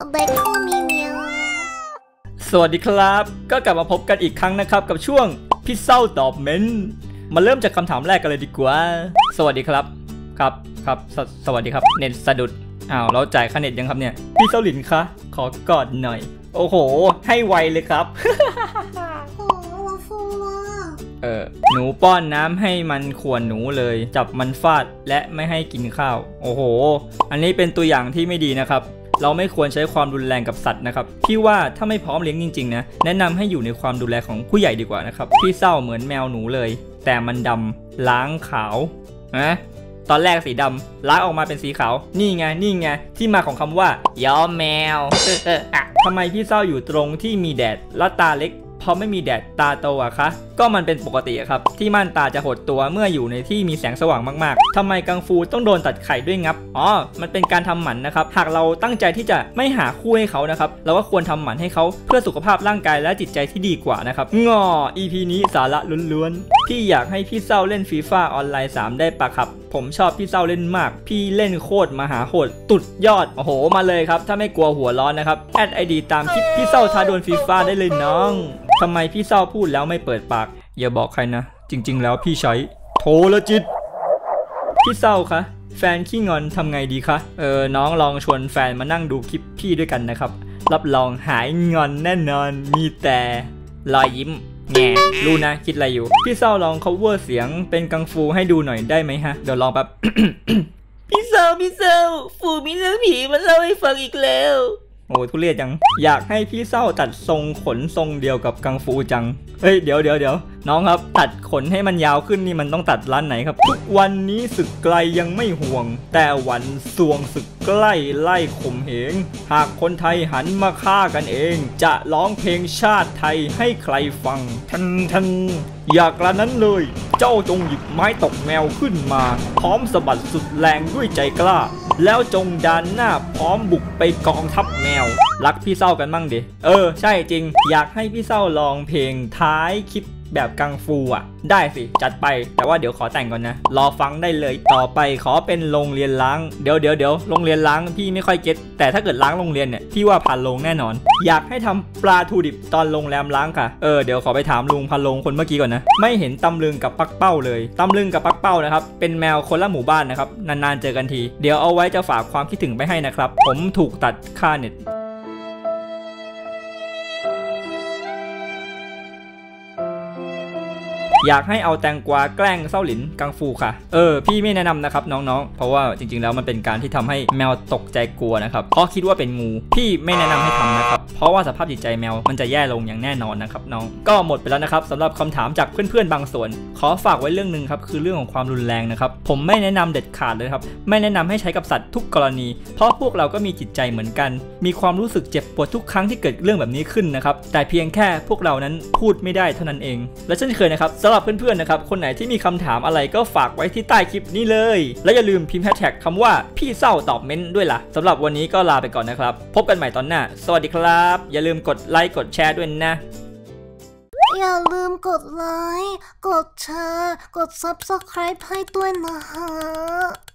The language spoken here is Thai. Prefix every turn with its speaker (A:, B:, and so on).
A: เบคอนมีเมียว
B: สวัสดีครับก็กลับมาพบกันอีกครั้งนะครับกับช่วงพี่เศร้าตอบเม้นมาเริ่มจากคำถามแรกกันเลยดีกว่าสวัสดีครับสวัสดีครับเน็ตสะดุดเราจ่ายค่าเน็ตยังครับเนี่ยพี่เศร้าหลินคะขอกอดหน่อยโอ้โหให้ไวเลยครับ หนูป้อนน้ำให้มันขวนหนูเลยจับมันฟาดและไม่ให้กินข้าวโอ้โหอันนี้เป็นตัวอย่างที่ไม่ดีนะครับเราไม่ควรใช้ความรุนแรงกับสัตว์นะครับพี่ว่าถ้าไม่พร้อมเลี้ยงจริงๆนะแนะนำให้อยู่ในความดูแลของผู้ใหญ่ดีกว่านะครับพี่เศร้าเหมือนแมวหนูเลยแต่มันดำล้างขาวตอนแรกสีดำล้างออกมาเป็นสีขาวนี่ไงที่มาของคำว่าย้อมแมวทำไมพี่เศร้าอยู่ตรงที่มีแดดแล้วตาเล็กพอไม่มีแดดตาโตอะคะก็มันเป็นปกติครับที่ม่านตาจะหดตัวเมื่ออยู่ในที่มีแสงสว่างมากๆทำไมกังฟูต้องโดนตัดไข่ด้วยงับมันเป็นการทำหมันนะครับหากเราตั้งใจที่จะไม่หาคู่ให้เขานะครับเราก็ควรทำหมันให้เขาเพื่อสุขภาพร่างกายและจิตใจที่ดีกว่านะครับEP นี้สาระล้วนๆพี่อยากให้พี่เศร้าเล่นฟีฟ่าออนไลน์3ได้ปะครับผมชอบพี่เศร้าเล่นมากพี่เล่นโคตรมหาโหดตุดยอดโอ้โหมาเลยครับถ้าไม่กลัวหัวร้อนนะครับแอด ID ตามคลิปพี่เศร้าท้าดวลฟีฟ่าได้เลยน้องทำไมพี่เศร้าพูดแล้วไม่เปิดปากอย่าบอกใครนะจริงๆแล้วพี่ใช้โทรจิตพี่เศร้าคะแฟนขี้งอนทำไงดีคะน้องลองชวนแฟนมานั่งดูคลิปพี่ด้วยกันนะครับรับรองหายงอนแน่นอนมีแต่รอยยิ้มแง่รู้นะคิดอะไรอยู่พี่เศร้าลอง cover เสียงเป็นกังฟูให้ดูหน่อยได้ไหมฮะเดี๋ยวลองแป๊บ พี่เศร้าฟูมีเรื่องผีมาเล่าให้ฟังอีกแล้วโอ้ทุเรศจังอยากให้พี่เศร้าตัดทรงขนทรงเดียวกับกังฟูจังเฮ้ยเดี๋ยวน้องครับตัดขนให้มันยาวขึ้นนี่มันต้องตัดร้านไหนครับทุกวันนี้ศึกไกลยังไม่ห่วงแต่วันสวงศึกใกล้ไล่ข่มเหงหากคนไทยหันมาฆ่ากันเองจะร้องเพลงชาติไทยให้ใครฟังทันอยากกระนั้นเลยเจ้าจงหยิบไม้ตกแมวขึ้นมาพร้อมสะบัดสุดแรงด้วยใจกล้าแล้วจงดันหน้าพร้อมบุกไปกองทัพแมวรักพี่เศร้ากันมั่งดิใช่จริงอยากให้พี่เศร้าลองเพลงท้ายคลิปแบบกังฟูได้สิจัดไปแต่ว่าเดี๋ยวขอแต่งก่อนนะรอฟังได้เลยต่อไปขอเป็นโรงเรียนล้างเดี๋ยวโรงเรียนล้างพี่ไม่ค่อยเก็ตแต่ถ้าเกิดล้างโรงเรียนเนี่ยพี่ว่าผ่านโรงแน่นอนอยากให้ทำปลาทูดิบตอนโรงแรมล้างค่ะเดี๋ยวขอไปถามลุงพันโรงคนเมื่อกี้ก่อนนะไม่เห็นตำลึงกับปักเป้าเลยตำลึงกับปักเป้านะครับเป็นแมวคนละหมู่บ้านนะครับนานๆเจอกันทีเดี๋ยวเอาไว้จะฝากความคิดถึงไปให้นะครับผมถูกตัดค่าเน็ตอยากให้เอาแตงกวาแกล้งเศร้าหลินกังฟูค่ะพี่ไม่แนะนำนะครับน้องๆเพราะว่าจริงๆแล้วมันเป็นการที่ทำให้แมวตกใจกลัวนะครับเพราะคิดว่าเป็นงูพี่ไม่แนะนำให้ทำนะครับเพราะว่าสภาพจิตใจแมวมันจะแย่ลงอย่างแน่นอนนะครับน้องก็หมดไปแล้วนะครับสำหรับคำถามจากเพื่อนๆบางส่วนขอฝากไว้เรื่องนึงครับคือเรื่องของความรุนแรงนะครับผมไม่แนะนำเด็ดขาดเลยครับไม่แนะนำให้ใช้กับสัตว์ทุกกรณีเพราะพวกเราก็มีจิตใจเหมือนกันมีความรู้สึกเจ็บปวดทุกครั้งที่เกิดเรื่องแบบนี้ขึ้นนะครับแต่เพียงแค่พวกเรานั้นพูดไม่ได้เท่านั้นเองและเช่นเคยนะครับสำหรับเพื่อนๆนะครับคนไหนที่มีคำถามอะไรก็ฝากไว้ที่ใต้คลิปนี้เลยและอย่าลืมพิมพ์แฮชแท็กคำว่าพี่เศร้าตอบเม้นด้วยล่ะสำหรับวันนี้ก็ลาไปก่อนนะครับพบกันใหม่ตอนหน้าสวัสดีครับอย่าลืมกดไลค์กดแชร์ด้วยนะ
A: อย่าลืมกดไลค์กดแชร์กด Subscribe ให้ด้วยนะฮะ